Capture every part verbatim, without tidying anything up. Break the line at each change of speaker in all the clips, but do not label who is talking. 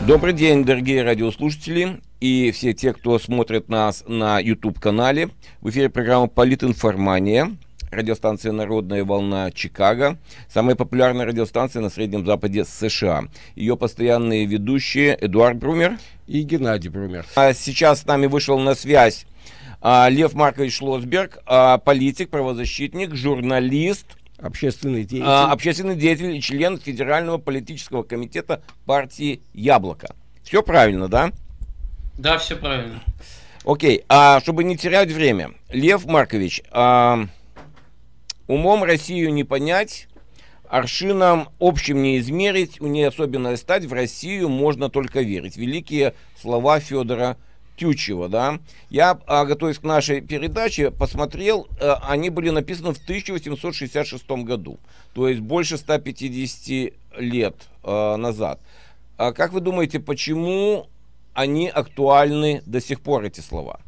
Добрый день, дорогие радиослушатели и все те, кто смотрит нас на YouTube-канале. В эфире программа «Политинформания», радиостанция «Народная волна» Чикаго, самая популярная радиостанция на Среднем Западе США. Ее постоянные ведущие Эдуард Брумер
и Геннадий Брумер.
А сейчас с нами вышел на связь а, Лев Маркович Шлосберг, а, политик, правозащитник, журналист,
Общественный деятель.
А, общественный деятель и член Федерального политического комитета партии «Яблоко». Все правильно, да?
Да, все правильно.
Окей, а чтобы не терять время, Лев Маркович, а, умом Россию не понять, аршином общим не измерить, у ней особенная стать, в Россию можно только верить. Великие слова Федора Тютчева, да. Я, а, готовясь к нашей передаче, посмотрел, а, они были написаны в тысяча восемьсот шестьдесят шестом году, то есть больше ста пятидесяти лет а, назад. А как вы думаете, почему они актуальны до сих пор, эти слова?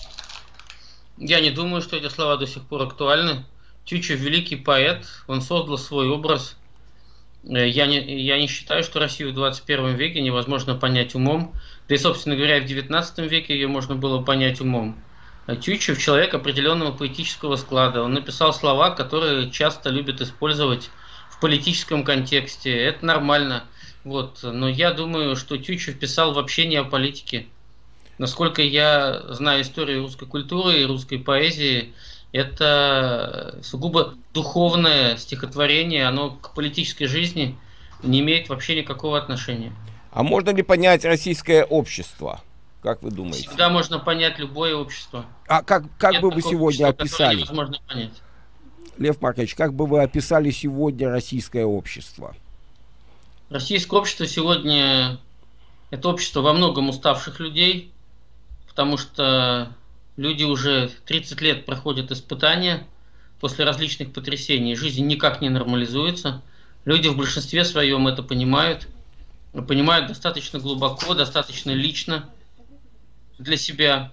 Я не думаю, что эти слова до сих пор актуальны. Тютчев великий поэт, он создал свой образ. Я не, я не считаю, что Россию в двадцать первом веке невозможно понять умом. Да и, собственно говоря, в девятнадцатом веке ее можно было понять умом. Тютчев человек определенного поэтического склада. Он написал слова, которые часто любят использовать в политическом контексте. Это нормально. Вот. Но я думаю, что Тютчев писал вообще не о политике. Насколько я знаю историю русской культуры и русской поэзии, это сугубо духовное стихотворение, оно к политической жизни не имеет вообще никакого отношения.
А можно ли понять российское общество? Как вы думаете?
Всегда можно понять любое общество.
А как, как
Нет
бы вы сегодня описали?
Невозможно понять.
Лев Маркович, как бы вы описали сегодня российское общество?
Российское общество сегодня это общество во многом уставших людей, потому что люди уже тридцать лет проходят испытания после различных потрясений. Жизнь никак не нормализуется. Люди в большинстве своем это понимают. Понимают достаточно глубоко, достаточно лично для себя.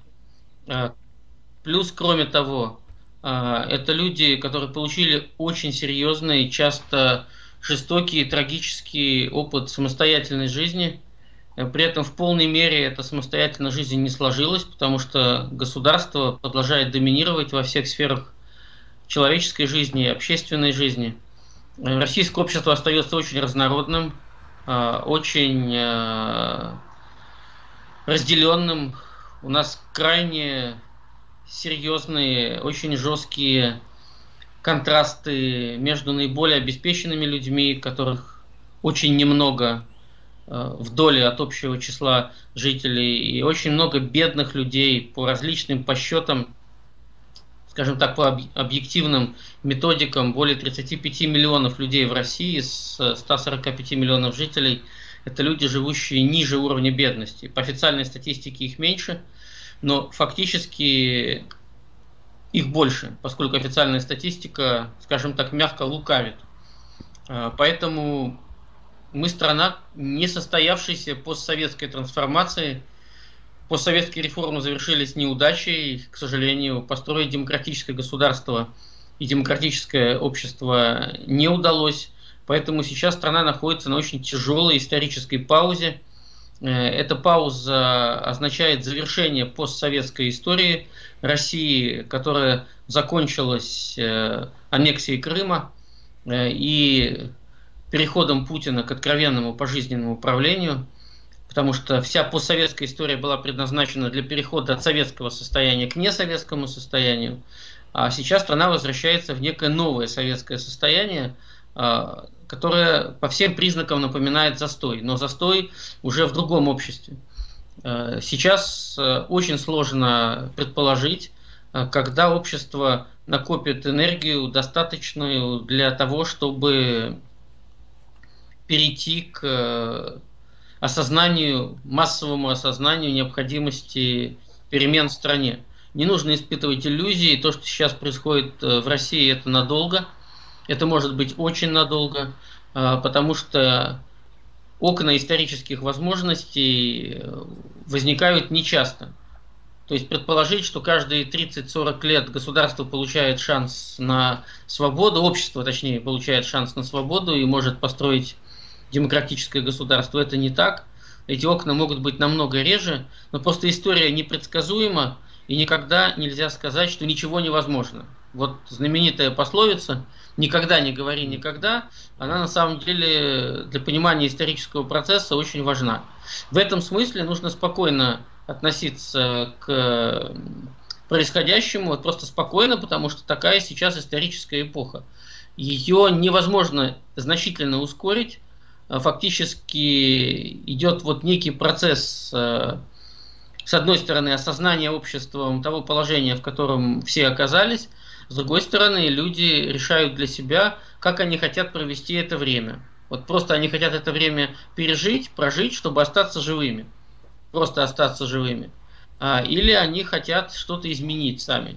Плюс, кроме того, это люди, которые получили очень серьезный, часто жестокий, трагический опыт самостоятельной жизни. При этом в полной мере эта самостоятельная жизнь не сложилась, потому что государство продолжает доминировать во всех сферах человеческой жизни и общественной жизни. Российское общество остается очень разнородным, очень разделенным. У нас крайне серьезные, очень жесткие контрасты между наиболее обеспеченными людьми, которых очень немного в доле от общего числа жителей, и очень много бедных людей по различным подсчетам, скажем так, по объективным методикам, более тридцати пяти миллионов людей в России с ста сорока пяти миллионов жителей. Это люди, живущие ниже уровня бедности. По официальной статистике их меньше, но фактически их больше, поскольку официальная статистика, скажем так, мягко лукавит. Поэтому мы страна не состоявшейся постсоветской трансформации. Постсоветские реформы завершились неудачей. К сожалению, построить демократическое государство и демократическое общество не удалось. Поэтому сейчас страна находится на очень тяжелой исторической паузе. Эта пауза означает завершение постсоветской истории России, которая закончилась аннексией Крыма и переходом Путина к откровенному пожизненному управлению, потому что вся постсоветская история была предназначена для перехода от советского состояния к несоветскому состоянию, а сейчас страна возвращается в некое новое советское состояние, которое по всем признакам напоминает застой, но застой уже в другом обществе. Сейчас очень сложно предположить, когда общество накопит энергию, достаточную для того, чтобы перейти к осознанию, массовому осознанию необходимости перемен в стране. Не нужно испытывать иллюзии. То, что сейчас происходит в России, это надолго. Это может быть очень надолго, потому что окна исторических возможностей возникают нечасто. То есть предположить, что каждые тридцать-сорок лет государство получает шанс на свободу, общество, точнее, получает шанс на свободу и может построить демократическое государство, это не так. эти окна могут быть намного реже, но просто история непредсказуема, и никогда нельзя сказать, что ничего невозможно. Вот знаменитая пословица «никогда не говори никогда», она на самом деле для понимания исторического процесса очень важна. В этом смысле нужно спокойно относиться к происходящему, вот просто спокойно, потому что такая сейчас историческая эпоха. Ее невозможно значительно ускорить. Фактически идет вот некий процесс, с одной стороны, осознания обществом того положения, в котором все оказались, с другой стороны, люди решают для себя, как они хотят провести это время. Вот просто они хотят это время пережить, прожить, чтобы остаться живыми. Просто остаться живыми. Или они хотят что-то изменить сами.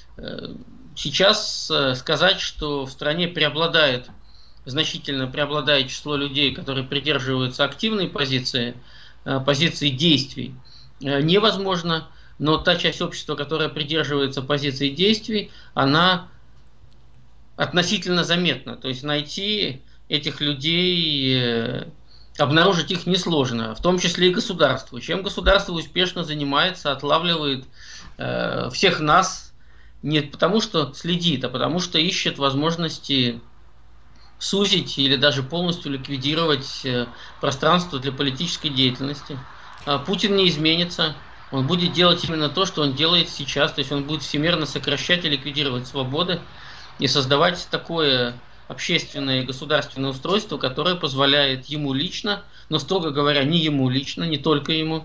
Сейчас сказать, что в стране преобладает, значительно преобладает число людей, которые придерживаются активной позиции, позиции действий, невозможно. Но та часть общества, которая придерживается позиции действий, она относительно заметна. То есть найти этих людей, обнаружить их несложно, в том числе и государству. Чем государство успешно занимается, отлавливает э, всех нас, не потому что следит, а потому что ищет возможности сузить или даже полностью ликвидировать э, пространство для политической деятельности. А Путин не изменится. Он будет делать именно то, что он делает сейчас, то есть он будет всемирно сокращать и ликвидировать свободы и создавать такое общественное и государственное устройство, которое позволяет ему лично, но, строго говоря, не ему лично, не только ему,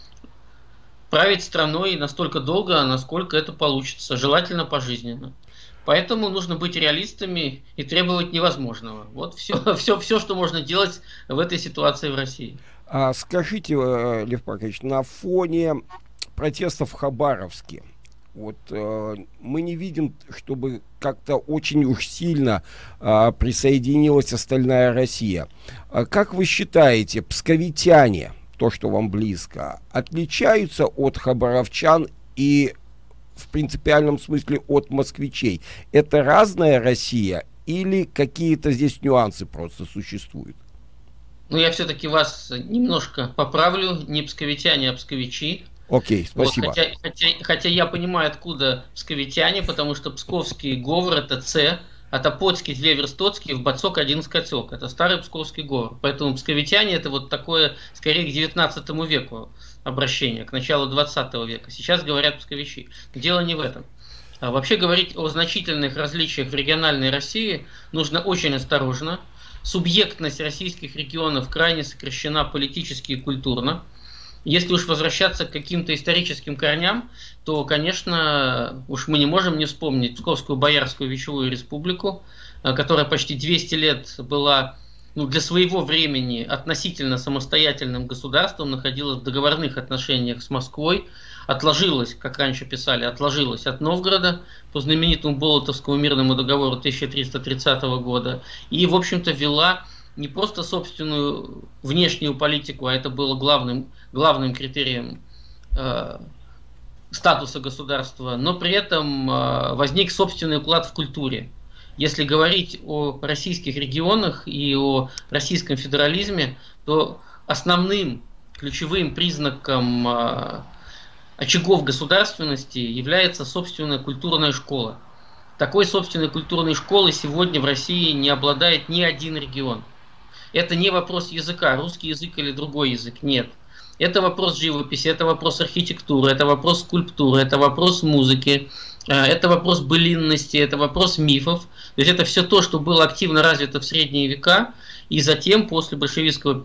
править страной настолько долго, насколько это получится, желательно пожизненно. Поэтому нужно быть реалистами и требовать невозможного. Вот все, все, все, что можно делать в этой ситуации в России.
А скажите, Лев Маркович, на фоне протестов в Хабаровске, вот э, мы не видим, чтобы как-то очень уж сильно э, присоединилась остальная Россия. А как вы считаете, псковитяне, то, что вам близко, отличаются от хабаровчан и в принципиальном смысле от москвичей? Это разная Россия или какие-то здесь нюансы просто существуют?
Ну, я все-таки вас немножко поправлю. Не псковитяне, а псковичи.
Окей, спасибо.
Вот, хотя, хотя, хотя я понимаю, откуда псковитяне, потому что псковский говор – это «ц», а Топоцкий, Тлеверстоцкий, в Бацок один скотек. Это старый псковский говор. Поэтому псковитяне – это вот такое, скорее, к девятнадцатому веку обращение, к началу двадцатого века. Сейчас говорят псковичи. Дело не в этом. А вообще говорить о значительных различиях в региональной России нужно очень осторожно. Субъектность российских регионов крайне сокращена политически и культурно. Если уж возвращаться к каким-то историческим корням, то, конечно, уж мы не можем не вспомнить Псковскую Боярскую Вечевую Республику, которая почти двести лет была, ну, для своего времени относительно самостоятельным государством, находилась в договорных отношениях с Москвой, отложилась, как раньше писали, отложилась от Новгорода по знаменитому Болотовскому мирному договору тысяча триста тридцатого года и, в общем-то, вела не просто собственную внешнюю политику, а это было главным, главным критерием э, статуса государства, но при этом э, возник собственный уклад в культуре. Если говорить о российских регионах и о российском федерализме, то основным ключевым признаком э, очагов государственности является собственная культурная школа. Такой собственной культурной школы сегодня в России не обладает ни один регион. Это не вопрос языка, русский язык или другой язык, нет. Это вопрос живописи, это вопрос архитектуры, это вопрос скульптуры, это вопрос музыки, это вопрос былинности, это вопрос мифов. То есть это все то, что было активно развито в средние века, и затем после большевистского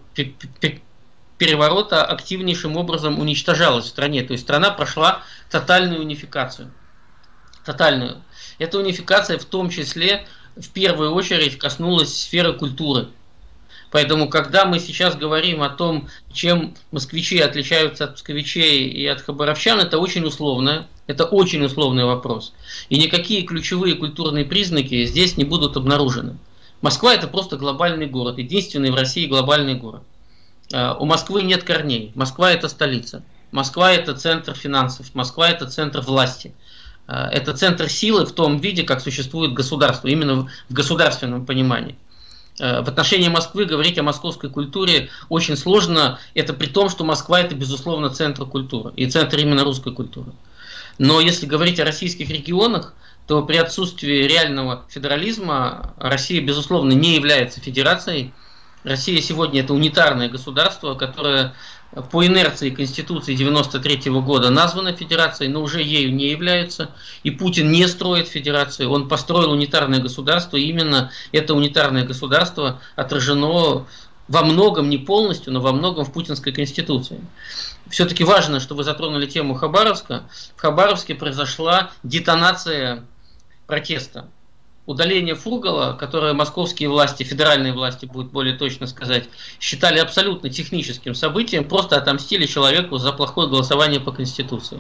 переворота активнейшим образом уничтожалась в стране. То есть страна прошла тотальную унификацию. Тотальную. Эта унификация в том числе в первую очередь коснулась сферы культуры. Поэтому, когда мы сейчас говорим о том, чем москвичи отличаются от псковичей и от хабаровчан, это очень условно, это очень условный вопрос. И никакие ключевые культурные признаки здесь не будут обнаружены. Москва – это просто глобальный город, единственный в России глобальный город. У Москвы нет корней. Москва – это столица. Москва – это центр финансов. Москва – это центр власти. Это центр силы в том виде, как существует государство, именно в государственном понимании. В отношении Москвы говорить о московской культуре очень сложно. Это при том, что Москва – это, безусловно, центр культуры. И центр именно русской культуры. Но если говорить о российских регионах, то при отсутствии реального федерализма Россия, безусловно, не является федерацией. Россия сегодня – это унитарное государство, которое по инерции Конституции девяносто третьего года названо федерацией, но уже ею не является. И Путин не строит федерацию, он построил унитарное государство. И именно это унитарное государство отражено во многом, не полностью, но во многом в путинской Конституции. Все-таки важно, что вы затронули тему Хабаровска. В Хабаровске произошла детонация протеста. Удаление Фургала, которое московские власти, федеральные власти, будет более точно сказать, считали абсолютно техническим событием, просто отомстили человеку за плохое голосование по Конституции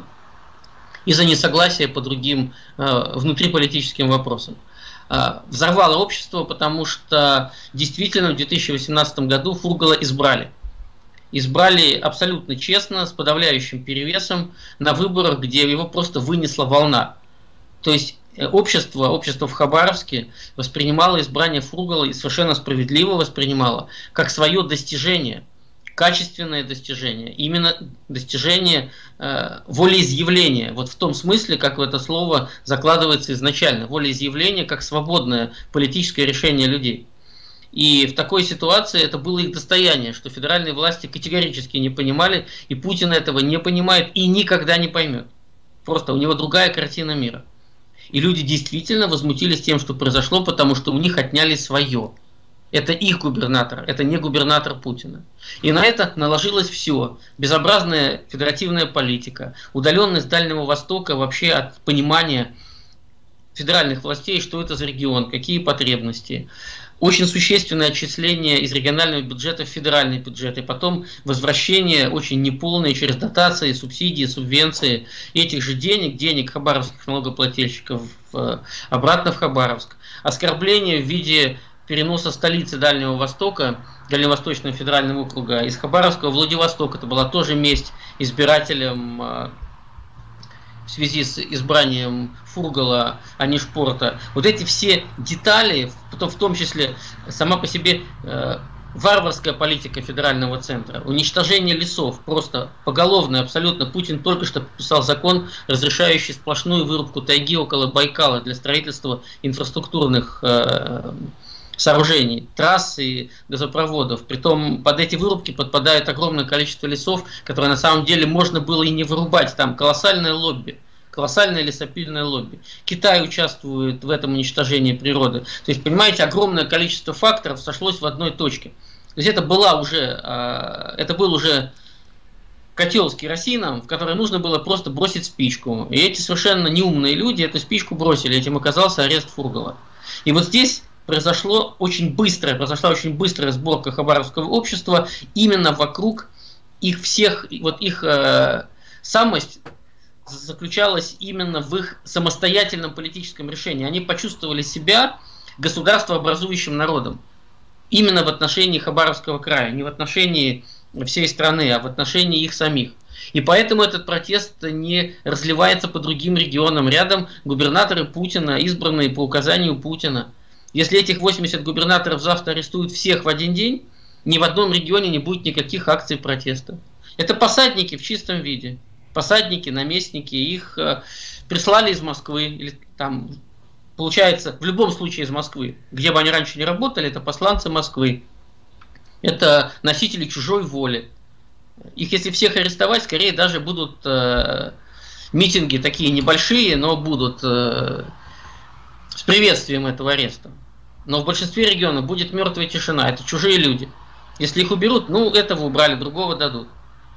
и за несогласие по другим э, внутриполитическим вопросам. Э, взорвало общество, потому что действительно в две тысячи восемнадцатом году Фургала избрали. Избрали абсолютно честно, с подавляющим перевесом на выборах, где его просто вынесла волна. То есть Общество, общество в Хабаровске воспринимало избрание Фургала и совершенно справедливо воспринимало как свое достижение, качественное достижение, именно достижение э, волеизъявления, вот в том смысле, как это слово закладывается изначально, волеизъявление как свободное политическое решение людей. И в такой ситуации это было их достояние, что федеральные власти категорически не понимали, и Путин этого не понимает и никогда не поймет. Просто у него другая картина мира. И люди действительно возмутились тем, что произошло, потому что у них отняли свое. Это их губернатор, это не губернатор Путина. И на это наложилось все. Безобразная федеративная политика, удаленность Дальнего Востока вообще от понимания федеральных властей, что это за регион, какие потребности. Очень существенное отчисление из регионального бюджета в федеральный бюджет, и потом возвращение очень неполное через дотации, субсидии, субвенции этих же денег, денег хабаровских налогоплательщиков обратно в Хабаровск. Оскорбление в виде переноса столицы Дальнего Востока, Дальневосточного федерального округа, из Хабаровска в Владивосток. Это была тоже месть избирателям в связи с избранием Фургала, а не Шпорта. Вот эти все детали, в том числе сама по себе э, варварская политика федерального центра, уничтожение лесов, просто поголовное абсолютно. Путин только что подписал закон, разрешающий сплошную вырубку тайги около Байкала для строительства инфраструктурных э, сооружений, трасс и газопроводов. Притом под эти вырубки подпадает огромное количество лесов, которые на самом деле можно было и не вырубать. Там колоссальное лобби, колоссальное лесопильное лобби. Китай участвует в этом уничтожении природы. То есть, понимаете, огромное количество факторов сошлось в одной точке. То есть это была уже, это был уже котел с керосином, в который нужно было просто бросить спичку. И эти совершенно неумные люди эту спичку бросили. Этим оказался арест Фургала. И вот здесь произошло очень быстрое, произошла очень быстрая сборка хабаровского общества именно вокруг их всех, вот их э, самость заключалась именно в их самостоятельном политическом решении. Они почувствовали себя государствообразующим народом именно в отношении Хабаровского края, не в отношении всей страны, а в отношении их самих. И поэтому этот протест не разливается по другим регионам. Рядом губернаторы Путина, избранные по указанию Путина. Если этих восемьдесят губернаторов завтра арестуют всех в один день, ни в одном регионе не будет никаких акций протеста. Это посадники в чистом виде. Посадники, наместники, их э, прислали из Москвы, или там, получается, в любом случае из Москвы. Где бы они раньше не работали, это посланцы Москвы. Это носители чужой воли. Их если всех арестовать, скорее даже будут э, митинги такие небольшие, но будут э, с приветствием этого ареста. Но в большинстве регионов будет мертвая тишина. Это чужие люди. Если их уберут, ну, этого убрали, другого дадут.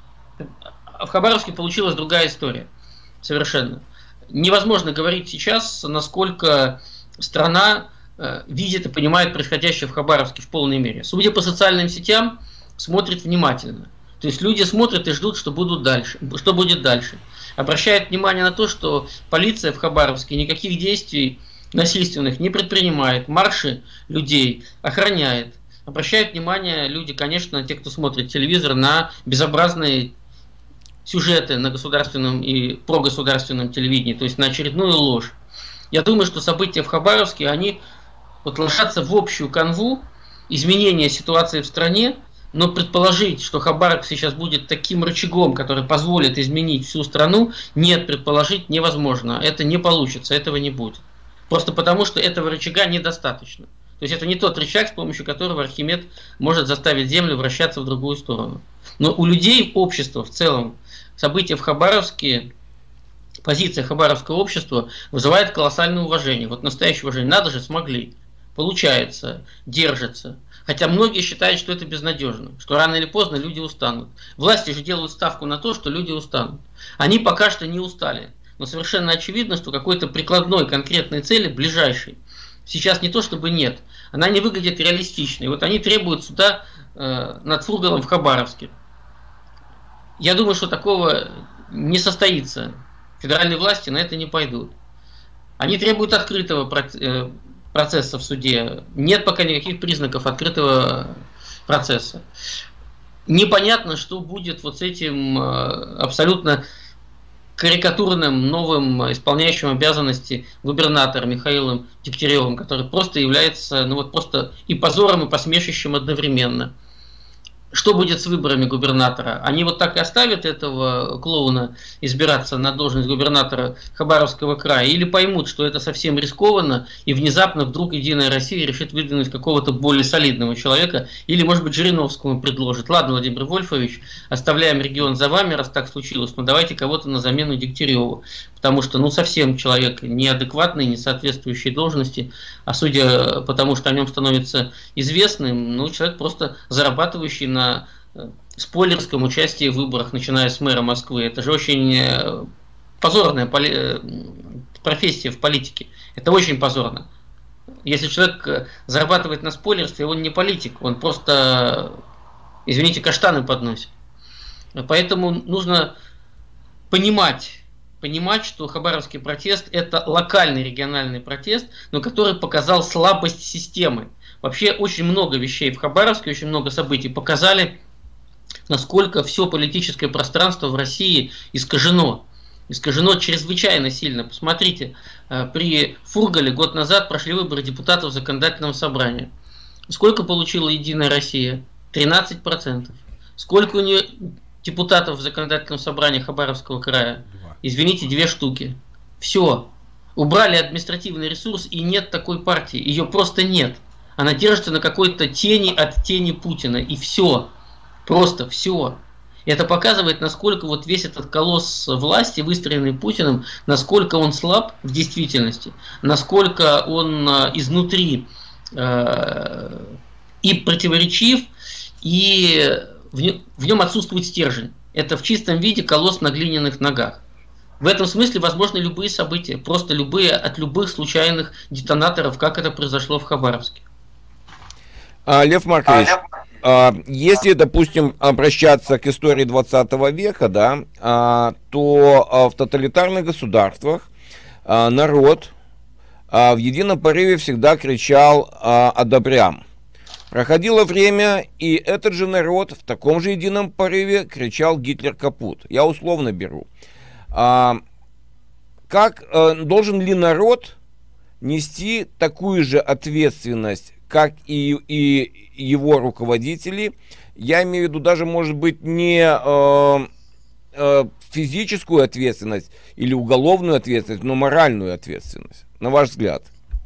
А в Хабаровске получилась другая история. Совершенно. Невозможно говорить сейчас, насколько страна э, видит и понимает происходящее в Хабаровске в полной мере. Судя по социальным сетям, смотрит внимательно. То есть люди смотрят и ждут, что, будут дальше, что будет дальше. Обращают внимание на то, что полиция в Хабаровске никаких действий насильственных не предпринимает, марши людей охраняет. Обращают внимание люди, конечно, те, кто смотрит телевизор, на безобразные сюжеты на государственном и прогосударственном телевидении, то есть на очередную ложь. Я думаю, что события в Хабаровске, они вот ложатся в общую канву изменения ситуации в стране, но предположить, что Хабаровск сейчас будет таким рычагом, который позволит изменить всю страну, нет, предположить невозможно. Это не получится, этого не будет. Просто потому, что этого рычага недостаточно. То есть это не тот рычаг, с помощью которого Архимед может заставить Землю вращаться в другую сторону. Но у людей, общества в целом, события в Хабаровске, позиция хабаровского общества вызывает колоссальное уважение. Вот настоящее уважение. Надо же, смогли. Получается, держится. Хотя многие считают, что это безнадежно, что рано или поздно люди устанут. Власти же делают ставку на то, что люди устанут. Они пока что не устали. Но совершенно очевидно, что какой-то прикладной конкретной цели, ближайшей, сейчас не то чтобы нет, она не выглядит реалистичной. Вот они требуют суда э, над Фургалом в Хабаровске. Я думаю, что такого не состоится. Федеральные власти на это не пойдут. Они требуют открытого процесса в суде. Нет пока никаких признаков открытого процесса. Непонятно, что будет вот с этим абсолютно карикатурным новым исполняющим обязанности губернатором Михаилом Дегтяревым, который просто является, ну вот просто и позором, и посмешищем одновременно. Что будет с выборами губернатора? Они вот так и оставят этого клоуна избираться на должность губернатора Хабаровского края? Или поймут, что это совсем рискованно, и внезапно вдруг Единая Россия решит выдвинуть какого-то более солидного человека? Или, может быть, Жириновскому предложит: ладно, Владимир Вольфович, оставляем регион за вами, раз так случилось, но давайте кого-то на замену Дегтяреву. Потому что, ну, совсем человек неадекватный, не соответствующий должности, а судя по тому, что о нем становится известным, ну, человек просто зарабатывающий на спойлерском участии в выборах, начиная с мэра Москвы. Это же очень позорная поли... профессия в политике. Это очень позорно. Если человек зарабатывает на спойлерстве, он не политик, он просто, извините, каштаны подносит. Поэтому нужно понимать, Понимать, что хабаровский протест – это локальный региональный протест, но который показал слабость системы. Вообще очень много вещей в Хабаровске, очень много событий показали, насколько все политическое пространство в России искажено. Искажено чрезвычайно сильно. Посмотрите, при Фургале год назад прошли выборы депутатов законодательного собрания. Сколько получила Единая Россия? тринадцать процентов. Сколько у нее депутатов в законодательном собрании Хабаровского края? Извините, две штуки. Все. Убрали административный ресурс, и нет такой партии. Ее просто нет. Она держится на какой-то тени от тени Путина. И все. Просто все. Это показывает, насколько вот весь этот колосс власти, выстроенный Путиным, насколько он слаб в действительности, насколько он изнутри э, и противоречив, и в нем, в нем отсутствует стержень. Это в чистом виде колосс на глиняных ногах. В этом смысле возможны любые события, просто любые, от любых случайных детонаторов, как это произошло в Хабаровске.
А, Лев Маркович, а, если, допустим, обращаться к истории двадцатого века, да, а, то а, в тоталитарных государствах а, народ а, в едином порыве всегда кричал а, «одобрям». Проходило время, и этот же народ в таком же едином порыве кричал «Гитлер капут». Я условно беру. А, как а, должен ли народ нести такую же ответственность, как и, и его руководители? Я имею в виду даже, может быть, не э, э, физическую ответственность или уголовную ответственность, но моральную ответственность, на ваш взгляд.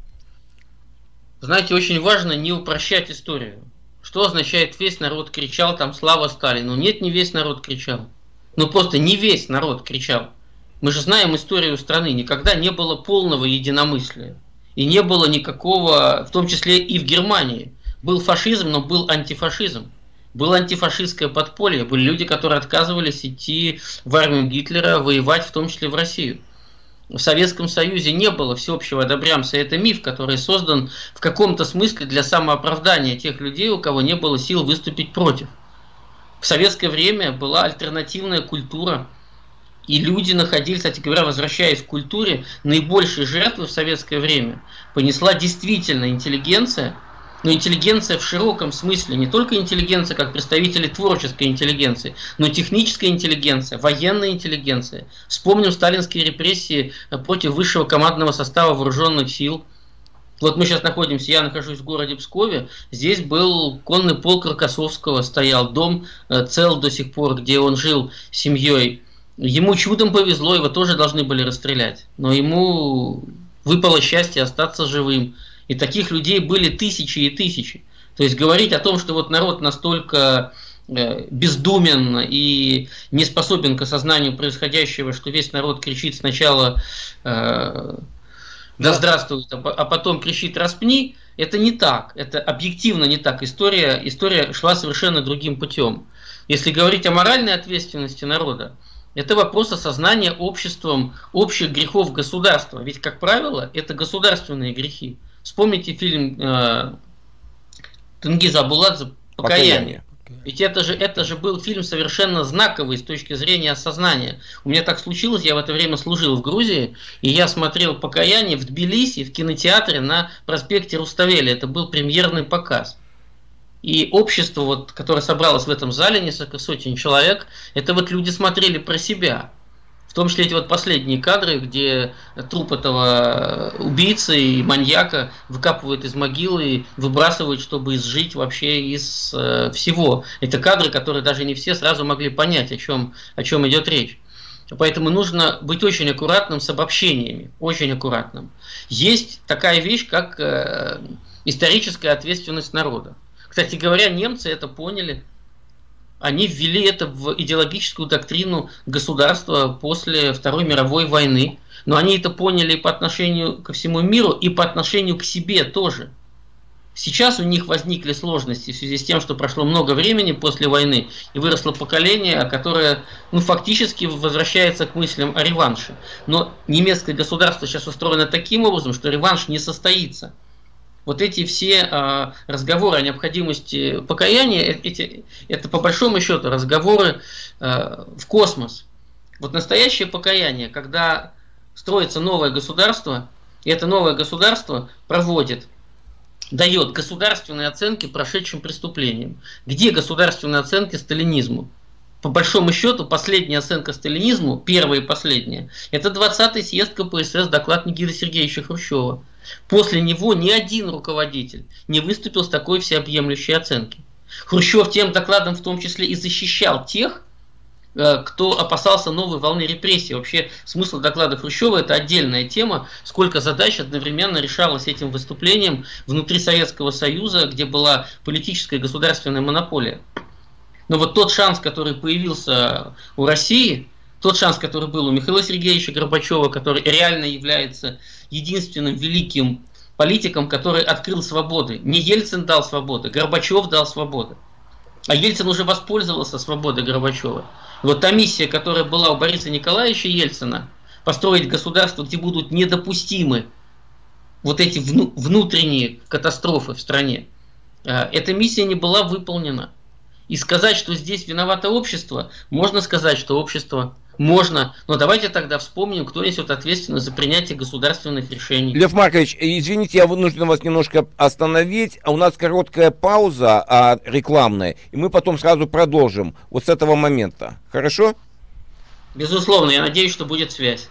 Знаете, очень важно не упрощать историю. Что означает «весь народ кричал», там «слава Сталину»? Нет, не весь народ кричал. Ну просто не весь народ кричал. Мы же знаем историю страны. Никогда не было полного единомыслия. И не было никакого, в том числе и в Германии. Был фашизм, но был антифашизм. Было антифашистское подполье. Были люди, которые отказывались идти в армию Гитлера, воевать, в том числе в Россию. В Советском Союзе не было всеобщего одобрямца. Это миф, который создан в каком-то смысле для самооправдания тех людей, у кого не было сил выступить против. В советское время была альтернативная культура. И люди находились, кстати говоря, возвращаясь к культуре, наибольшие жертвы в советское время понесла действительно интеллигенция, но интеллигенция в широком смысле, не только интеллигенция как представители творческой интеллигенции, но техническая интеллигенция, военная интеллигенция. Вспомним сталинские репрессии против высшего командного состава вооруженных сил. Вот мы сейчас находимся, я нахожусь в городе Пскове, здесь был конный полк Рокоссовского, стоял дом, э, цел до сих пор, где он жил с семьей. Ему чудом повезло, его тоже должны были расстрелять, но ему выпало счастье остаться живым. И таких людей были тысячи и тысячи. То есть говорить о том, что вот народ настолько э, бездумен и не способен к осознанию происходящего, что весь народ кричит сначала э, «да здравствует», а потом кричит «распни», это не так, это объективно не так. История, история шла совершенно другим путем. Если говорить о моральной ответственности народа, это вопрос осознания обществом общих грехов государства. Ведь, как правило, это государственные грехи. Вспомните фильм э, Тенгиза Абуладзе «Покаяние». Ведь это же, это же был фильм совершенно знаковый с точки зрения осознания. У меня так случилось, я в это время служил в Грузии, и я смотрел «Покаяние» в Тбилиси, в кинотеатре на проспекте Руставели. Это был премьерный показ. И общество, вот, которое собралось в этом зале, несколько сотен человек, это вот люди смотрели про себя. В том числе эти вот последние кадры, где труп этого убийцы и маньяка выкапывают из могилы и выбрасывают, чтобы изжить вообще из э, всего. Это кадры, которые даже не все сразу могли понять, о чем, о чем идет речь. Поэтому нужно быть очень аккуратным с обобщениями, очень аккуратным. Есть такая вещь, как э, историческая ответственность народа. Кстати говоря, немцы это поняли. Они ввели это в идеологическую доктрину государства после Второй мировой войны. Но они это поняли по отношению ко всему миру и по отношению к себе тоже. Сейчас у них возникли сложности в связи с тем, что прошло много времени после войны и выросло поколение, которое ну, фактически возвращается к мыслям о реванше. Но немецкое государство сейчас устроено таким образом, что реванш не состоится. Вот эти все э, разговоры о необходимости покаяния, эти, это по большому счету разговоры э, в космос. Вот настоящее покаяние, когда строится новое государство, и это новое государство проводит, дает государственные оценки прошедшим преступлениям. Где государственные оценки сталинизму? По большому счету, последняя оценка сталинизму, первая и последняя, это двадцатый съезд ка пэ эс эс, доклад Никиты Сергеевича Хрущева. После него ни один руководитель не выступил с такой всеобъемлющей оценки. Хрущев тем докладом в том числе и защищал тех, кто опасался новой волны репрессий. Вообще смысл доклада Хрущева — это отдельная тема, сколько задач одновременно решалось этим выступлением внутри Советского Союза, где была политическая и государственная монополия. Но вот тот шанс, который появился у России, тот шанс, который был у Михаила Сергеевича Горбачева, который реально является единственным великим политиком, который открыл свободы. Не Ельцин дал свободы, Горбачев дал свободы. А Ельцин уже воспользовался свободой Горбачева. И вот та миссия, которая была у Бориса Николаевича Ельцина, построить государство, где будут недопустимы вот эти вну внутренние катастрофы в стране, эта миссия не была выполнена. И сказать, что здесь виновато общество, можно сказать, что общество можно, но давайте тогда вспомним, кто несет ответственность за принятие государственных решений.
Лев Маркович, извините, я вынужден вас немножко остановить. А у нас короткая пауза а, рекламная, и мы потом сразу продолжим вот с этого момента. Хорошо?
Безусловно, я надеюсь, что будет связь.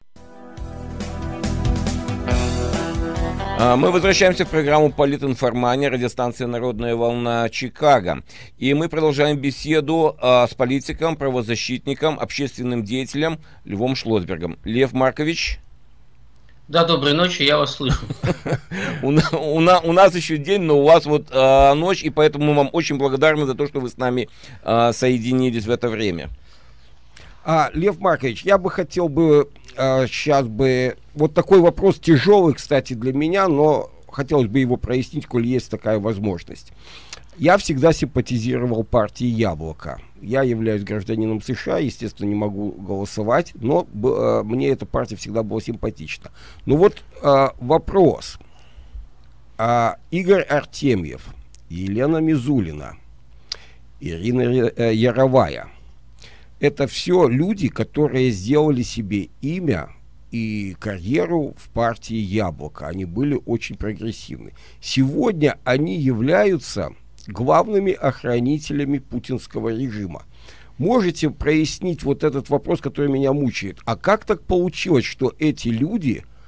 Мы возвращаемся в программу «Политинформания», радиостанция «Народная волна» Чикаго. И мы продолжаем беседу а, с политиком, правозащитником, общественным деятелем Львом Шлосбергом. Лев Маркович.
Да, доброй ночи, я вас слышу.
У нас еще день, но у вас вот ночь, и поэтому мы вам очень благодарны за то, что вы с нами соединились в это время.
А, Лев Маркович, я бы хотел бы а, сейчас бы... Вот такой вопрос тяжелый, кстати, для меня, но хотелось бы его прояснить, коль есть такая возможность. Я всегда симпатизировал партии «Яблоко». Я являюсь гражданином США, естественно, не могу голосовать, но а, мне эта партия всегда была симпатична. Ну вот а, вопрос. А, Игорь Артемьев, Елена Мизулина, Ирина Яровая. Это все люди, которые сделали себе имя и карьеру в партии «Яблоко». Они были очень прогрессивны. Сегодня они являются главными охранителями путинского режима. Можете прояснить вот этот вопрос, который меня мучает? А как так получилось, что эти люди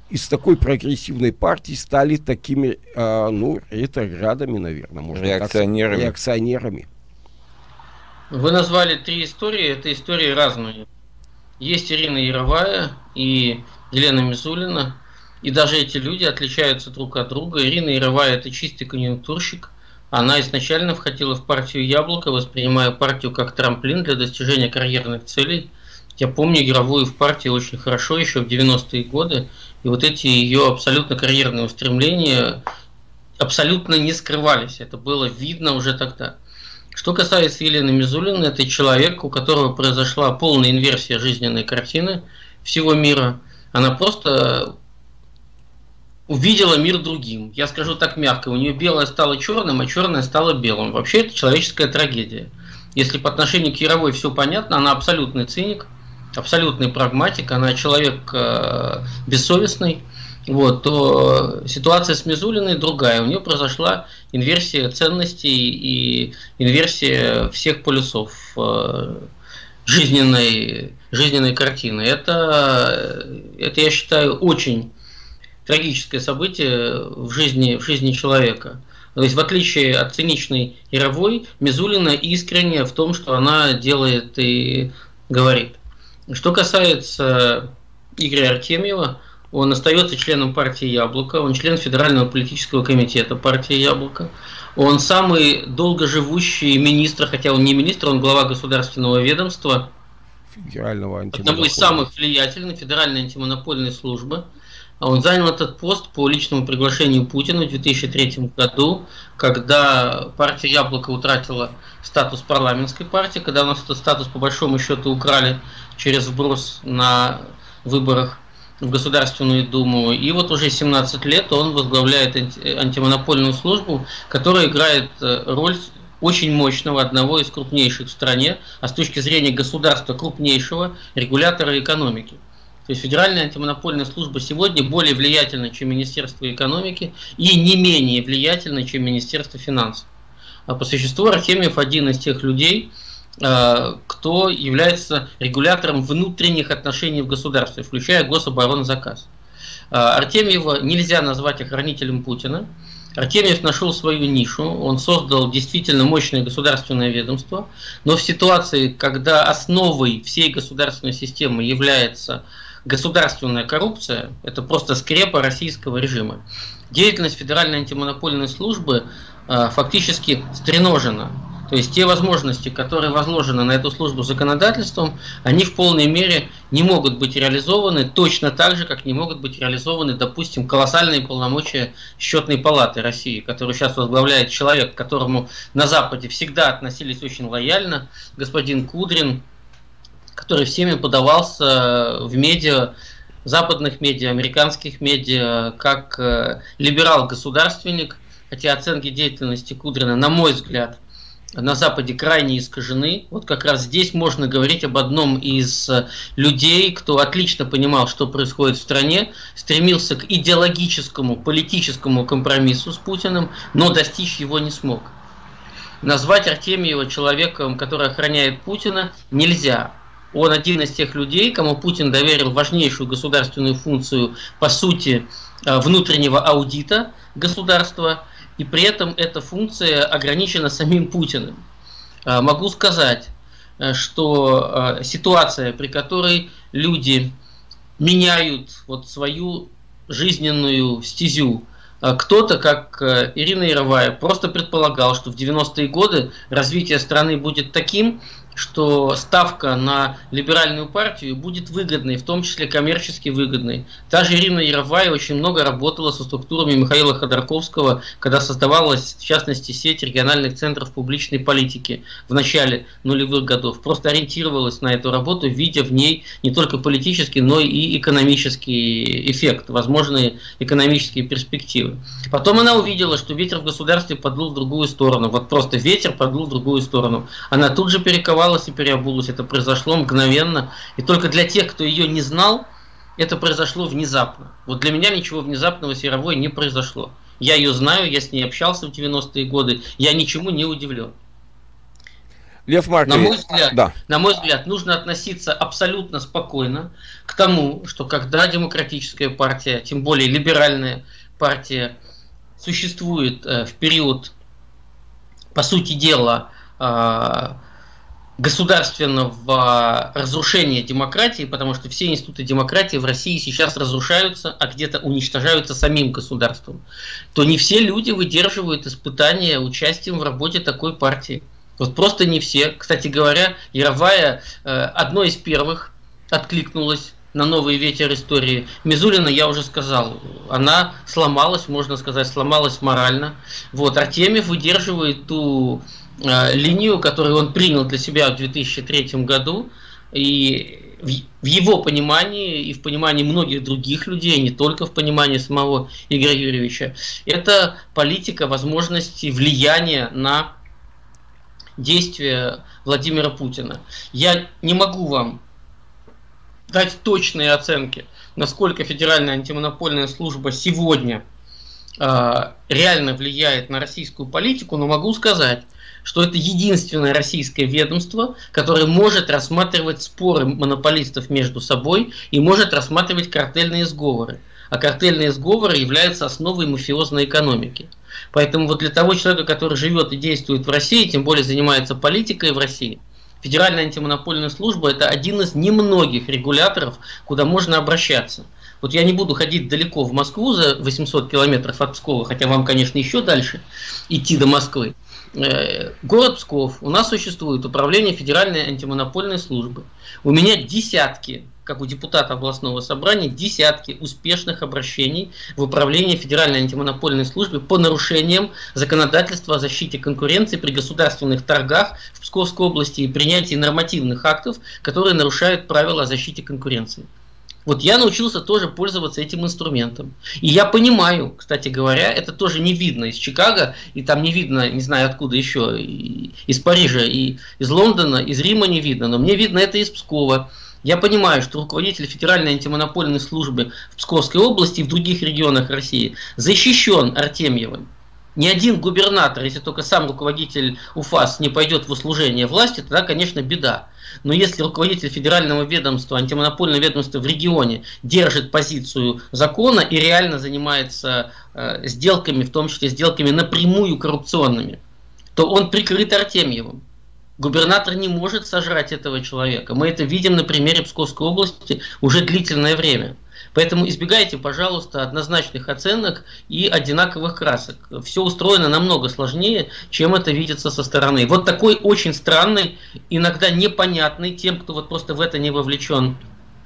из такой прогрессивной партии стали такими, э, ну, ретроградами, наверное, можно
реакционерами.
так сказать, реакционерами.
Вы назвали три истории, это истории разные. Есть Ирина Яровая и Елена Мизулина, и даже эти люди отличаются друг от друга. Ирина Яровая – это чистый конъюнктурщик. Она изначально входила в партию «Яблоко», воспринимая партию как трамплин для достижения карьерных целей. Я помню Яровую в партии очень хорошо еще в девяностые годы, и вот эти ее абсолютно карьерные устремления абсолютно не скрывались. Это было видно уже тогда. Что касается Елены Мизулиной, это человек, у которого произошла полная инверсия жизненной картины всего мира. Она просто увидела мир другим. Я скажу так мягко, у нее белое стало черным, а черное стало белым. Вообще это человеческая трагедия. Если по отношению к Яровой все понятно, она абсолютный циник, абсолютный прагматик, она человек э, бессовестный. Вот, то ситуация с Мизулиной другая. У нее произошла инверсия ценностей и инверсия всех полюсов жизненной, жизненной картины. Это, это, я считаю, очень трагическое событие в жизни, в жизни человека. То есть, в отличие от циничной Яровой, Мизулина искренняя в том, что она делает и говорит. Что касается Игоря Артемьева, он остается членом партии «Яблоко», он член Федерального политического комитета партии «Яблоко». Он самый долгоживущий министр, хотя он не министр, он глава государственного ведомства,
Федерального
одного из самых влиятельных, Федеральной антимонопольной службы. Он занял этот пост по личному приглашению Путина в две тысячи третьем году, когда партия «Яблоко» утратила статус парламентской партии, когда у нас этот статус по большому счету украли через вброс на выборах в Государственную Думу. И вот уже семнадцать лет он возглавляет антимонопольную службу, которая играет роль очень мощного, одного из крупнейших в стране, а с точки зрения государства крупнейшего регулятора экономики. То есть Федеральная антимонопольная служба сегодня более влиятельна, чем Министерство экономики, и не менее влиятельна, чем Министерство финансов. А по существу Артемьев один из тех людей, кто является регулятором внутренних отношений в государстве, включая гособоронзаказ. Артемьева нельзя назвать охранителем Путина. Артемьев нашел свою нишу, он создал действительно мощное государственное ведомство, но в ситуации, когда основой всей государственной системы является государственная коррупция, это просто скрепа российского режима. Деятельность Федеральной антимонопольной службы фактически стреножена. То есть те возможности, которые возложены на эту службу законодательством, они в полной мере не могут быть реализованы точно так же, как не могут быть реализованы, допустим, колоссальные полномочия Счетной палаты России, которую сейчас возглавляет человек, к которому на Западе всегда относились очень лояльно, господин Кудрин, который всеми подавался в медиа, западных медиа, американских медиа, как либерал-государственник, хотя оценки деятельности Кудрина, на мой взгляд, на Западе крайне искажены. Вот как раз здесь можно говорить об одном из людей, кто отлично понимал, что происходит в стране, стремился к идеологическому, политическому компромиссу с Путиным, но достичь его не смог. Назвать Артемьева человеком, который охраняет Путина, нельзя. Он один из тех людей, кому Путин доверил важнейшую государственную функцию, по сути, внутреннего аудита государства, и при этом эта функция ограничена самим Путиным. Могу сказать, что ситуация, при которой люди меняют вот свою жизненную стезю, кто-то, как Ирина Яровая, просто предполагал, что в девяностые годы развитие страны будет таким, что ставка на либеральную партию будет выгодной, в том числе коммерчески выгодной. Та же Ирина Яровая очень много работала со структурами Михаила Ходорковского, когда создавалась, в частности, сеть региональных центров публичной политики в начале нулевых годов. Просто ориентировалась на эту работу, видя в ней не только политический, но и экономический эффект, возможные экономические перспективы. Потом она увидела, что ветер в государстве подул в другую сторону. Вот просто ветер подул в другую сторону. Она тут же перековала и переобулась. Это произошло мгновенно. И только для тех, кто ее не знал, это произошло внезапно. Вот для меня ничего внезапного с Яровой не произошло. Я ее знаю, я с ней общался в девяностые годы. Я ничему не удивлен.
Лев Маркович,
на мой взгляд,
да.
на мой взгляд, нужно относиться абсолютно спокойно к тому, что когда демократическая партия, тем более либеральная партия, существует э, в период, по сути дела, э, государственного разрушения демократии, потому что все институты демократии в России сейчас разрушаются, а где-то уничтожаются самим государством, то не все люди выдерживают испытания участием в работе такой партии. Вот просто не все. Кстати говоря, Яровая э, одной из первых откликнулась на новый ветер истории. Мизулина, я уже сказал, она сломалась, можно сказать, сломалась морально. Вот, Артемьев выдерживает ту э, линию, которую он принял для себя в две тысячи третьем году, и в, в его понимании и в понимании многих других людей, не только в понимании самого Игоря Юрьевича, это политика возможности влияния на действия Владимира Путина. Я не могу вам дать точные оценки, насколько Федеральная антимонопольная служба сегодня э, реально влияет на российскую политику, но могу сказать, что это единственное российское ведомство, которое может рассматривать споры монополистов между собой и может рассматривать картельные сговоры. А картельные сговоры являются основой мафиозной экономики. Поэтому вот для того человека, который живет и действует в России, тем более занимается политикой в России, Федеральная антимонопольная служба – это один из немногих регуляторов, куда можно обращаться. Вот я не буду ходить далеко в Москву за восемьсот километров от Пскова, хотя вам, конечно, еще дальше идти до Москвы. Город Псков, у нас существует управление Федеральной антимонопольной службы. У меня десятки, как у депутата областного собрания, десятки успешных обращений в управление Федеральной антимонопольной службы по нарушениям законодательства о защите конкуренции при государственных торгах в Псковской области и принятии нормативных актов, которые нарушают правила о защите конкуренции. Вот я научился тоже пользоваться этим инструментом. И я понимаю, кстати говоря, это тоже не видно из Чикаго, и там не видно, не знаю откуда еще, и из Парижа, и из Лондона, из Рима не видно, но мне видно это из Пскова. Я понимаю, что руководитель Федеральной антимонопольной службы в Псковской области и в других регионах России защищен Артемьевым. Ни один губернатор, если только сам руководитель УФАС не пойдет в услужение власти, тогда, конечно, беда. Но если руководитель федерального ведомства, антимонопольного ведомства в регионе держит позицию закона и реально занимается э, сделками, в том числе сделками напрямую коррупционными, то он прикрыт Артемьевым. Губернатор не может сожрать этого человека. Мы это видим на примере Псковской области уже длительное время. Поэтому избегайте, пожалуйста, однозначных оценок и одинаковых красок. Все устроено намного сложнее, чем это видится со стороны. Вот такой очень странный, иногда непонятный тем, кто вот просто в это не вовлечен,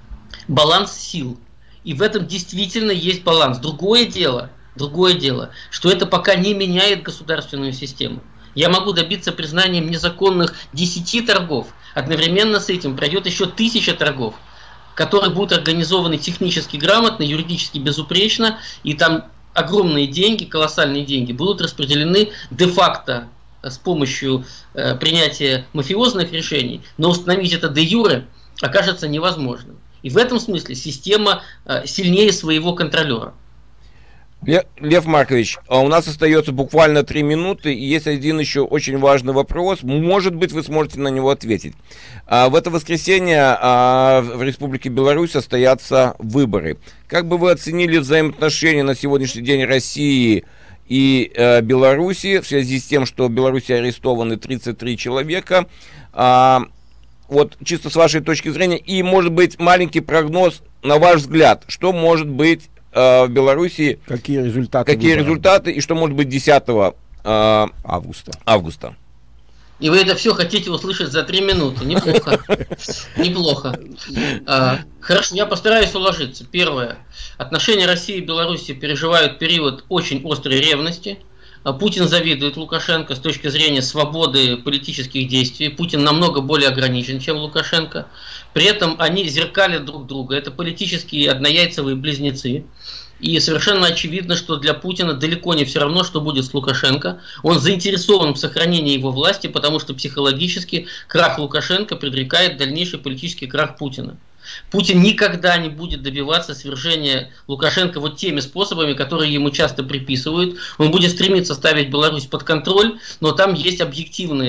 баланс сил. И в этом действительно есть баланс. Другое дело, другое дело, что это пока не меняет государственную систему. Я могу добиться признанием незаконных десяти торгов. Одновременно с этим пройдет еще тысяча торгов, которые будут организованы технически грамотно, юридически безупречно, и там огромные деньги, колоссальные деньги будут распределены де-факто с помощью э, принятия мафиозных решений, но установить это де-юре окажется невозможным. И в этом смысле система э, сильнее своего контролера.
Лев Маркович, у нас остается буквально три минуты, и есть один еще очень важный вопрос. Может быть, вы сможете на него ответить. В это воскресенье в Республике Беларусь состоятся выборы. Как бы вы оценили взаимоотношения на сегодняшний день России и Беларуси в связи с тем, что в Беларуси арестованы тридцать три человека? Вот чисто с вашей точки зрения, и, может быть, маленький прогноз, на ваш взгляд, что может быть в Беларуси,
какие результаты,
какие результаты и что может быть десятого августа. августа.
И вы это все хотите услышать за три минуты. Неплохо. Неплохо. Хорошо, я постараюсь уложиться. Первое. Отношения России и Беларуси переживают период очень острой ревности. Путин завидует Лукашенко с точки зрения свободы политических действий. Путин намного более ограничен, чем Лукашенко. При этом они зеркалят друг друга. Это политические однояйцевые близнецы. И совершенно очевидно, что для Путина далеко не все равно, что будет с Лукашенко. Он заинтересован в сохранении его власти, потому что психологически крах Лукашенко предрекает дальнейший политический крах Путина. Путин никогда не будет добиваться свержения Лукашенко вот теми способами, которые ему часто приписывают. Он будет стремиться ставить Беларусь под контроль, но там есть объективные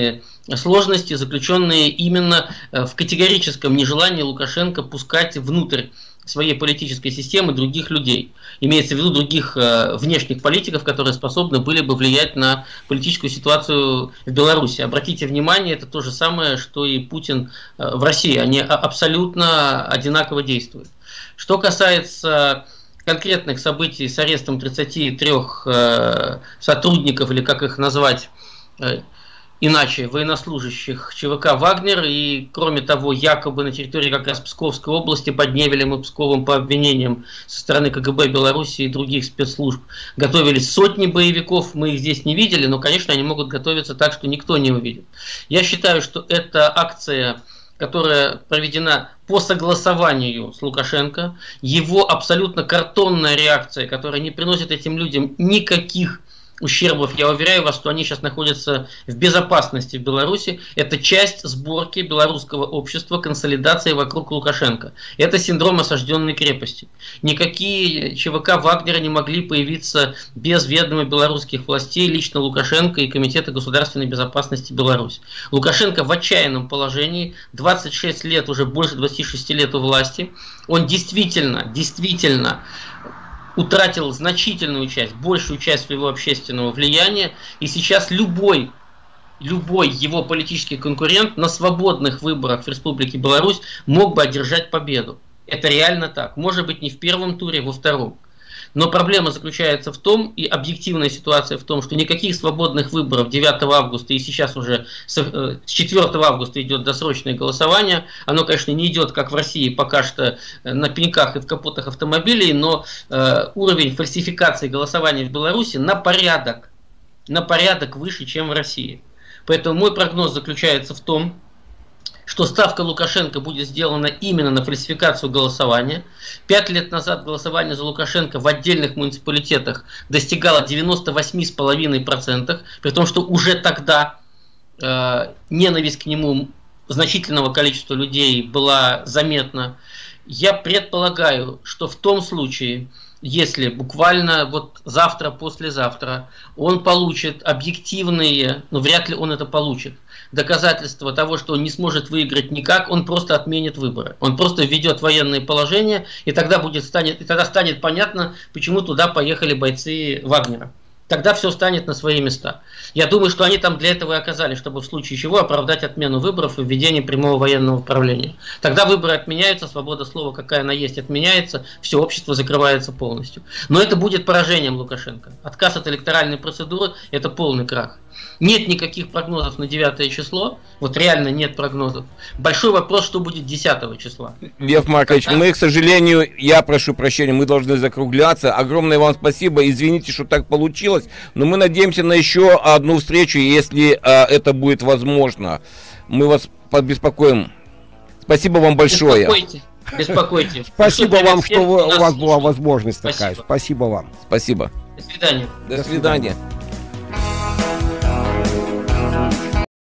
сложности, заключенные именно в категорическом нежелании Лукашенко пускать внутрь своей политической системы других людей. Имеется в виду других э, внешних политиков, которые способны были бы влиять на политическую ситуацию в Беларуси. Обратите внимание, это то же самое, что и Путин э, в России. Они абсолютно одинаково действуют. Что касается конкретных событий с арестом тридцати трёх э, сотрудников, или как их назвать, э, иначе, военнослужащих ЧВК «Вагнер», и, кроме того, якобы на территории как раз Псковской области под Невелем и Псковом по обвинениям со стороны КГБ Беларуси и других спецслужб готовились сотни боевиков, мы их здесь не видели, но, конечно, они могут готовиться так, что никто не увидит. Я считаю, что эта акция, которая проведена по согласованию с Лукашенко, его абсолютно картонная реакция, которая не приносит этим людям никаких ущербов, я уверяю вас, что они сейчас находятся в безопасности в Беларуси. Это часть сборки белорусского общества, консолидации вокруг Лукашенко. Это синдром осажденной крепости. Никакие ЧВК Вагнера не могли появиться без ведома белорусских властей, лично Лукашенко и Комитета государственной безопасности Беларуси. Лукашенко в отчаянном положении, двадцать шесть лет, уже больше двадцати шести лет у власти. Он действительно, действительно утратил значительную часть, большую часть своего общественного влияния, и сейчас любой, любой его политический конкурент на свободных выборах в Республике Беларусь мог бы одержать победу. Это реально так. Может быть, не в первом туре, во втором. Но проблема заключается в том, и объективная ситуация в том, что никаких свободных выборов девятого августа, и сейчас уже с четвёртого августа идет досрочное голосование. Оно, конечно, не идет, как в России, пока что на пеньках и в капотах автомобилей, но э, уровень фальсификации голосования в Беларуси на порядок, на порядок выше, чем в России. Поэтому мой прогноз заключается в том, что ставка Лукашенко будет сделана именно на фальсификацию голосования. Пять лет назад голосование за Лукашенко в отдельных муниципалитетах достигало девяноста восьми целых пяти десятых процента, при том, что уже тогда э, ненависть к нему значительного количества людей была заметна. Я предполагаю, что в том случае, если буквально вот завтра, послезавтра он получит объективные, но вряд ли он это получит, доказательства того, что он не сможет выиграть никак, он просто отменит выборы. Он просто введет военное положение, и тогда, будет, станет, и тогда станет понятно, почему туда поехали бойцы Вагнера. Тогда все станет на свои места. Я думаю, что они там для этого и оказались, чтобы в случае чего оправдать отмену выборов и введение прямого военного управления. Тогда выборы отменяются, свобода слова, какая она есть, отменяется, все общество закрывается полностью. Но это будет поражением Лукашенко. Отказ от электоральной процедуры – это полный крах. Нет никаких прогнозов на девятое число, вот реально нет прогнозов. Большой вопрос, что будет десятого числа.
Лев Маркович, а? мы, к сожалению, я прошу прощения, мы должны закругляться. Огромное вам спасибо, извините, что так получилось, но мы надеемся на еще одну встречу, если а, это будет возможно. Мы вас побеспокоим. Спасибо вам большое.
Беспокойте. Беспокойте.
Спасибо вам, что у вас была возможность такая. Спасибо вам.
Спасибо.
До свидания.
До свидания.